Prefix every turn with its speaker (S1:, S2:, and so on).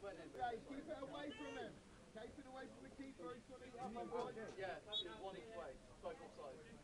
S1: Jay, keep it away from him. Keep it away from the keeper. He's got to eat up on one.
S2: Yeah, one each way, both offside.